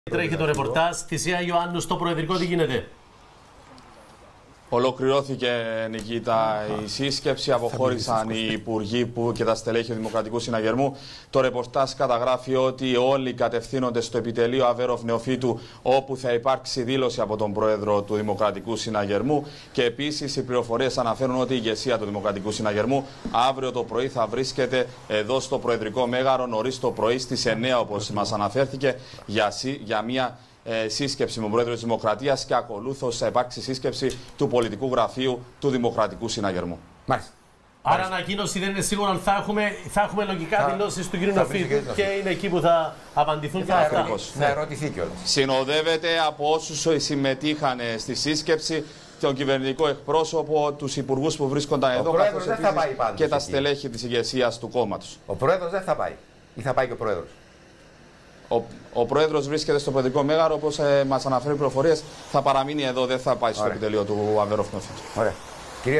Τρέχει το ρεπορτάζ. Θησία Ιωάννου στο Προεδρικό, τι γίνεται? Ολοκληρώθηκε, Νικήτα, η σύσκεψη. Αποχώρησαν οι υπουργοί και τα στελέχη του Δημοκρατικού Συναγερμού. Το ρεπορτάζ καταγράφει ότι όλοι κατευθύνονται στο επιτελείο Αβέροφ Νεοφύτου, όπου θα υπάρξει δήλωση από τον Πρόεδρο του Δημοκρατικού Συναγερμού. Και επίσης οι πληροφορίες αναφέρουν ότι η ηγεσία του Δημοκρατικού Συναγερμού αύριο το πρωί θα βρίσκεται εδώ στο Προεδρικό Μέγαρο, νωρίς το πρωί στις 9, όπως μας αναφέρθηκε, για μια σύσκεψη με τον Πρόεδρο της Δημοκρατίας, και ακολούθως θα υπάρξει σύσκεψη του Πολιτικού Γραφείου του Δημοκρατικού Συναγερμού. Μάλιστα. Άρα, ανακοίνωση δεν είναι σίγουρο αν θα έχουμε λογικά δηλώσεις του κ. Νεοφύτου και είναι εκεί που θα απαντηθούν και αυτά. Να ερωτηθεί κιόλας. Συνοδεύεται από όσους συμμετείχαν στη σύσκεψη, τον κυβερνητικό εκπρόσωπο, τους υπουργούς που βρίσκονταν εδώ, καθώς και τα στελέχη της ηγεσίας του κόμματος. Ο Πρόεδρος δεν θα πάει. Ή θα πάει και ο Πρόεδρος? Ο Πρόεδρος βρίσκεται στο Προεδρικό Μέγαρο, όπως μας αναφέρει πληροφορίες, θα παραμείνει εδώ, δεν θα πάει στο επιτελείο του Αβέροφ Νεοφύτου. Ωραία.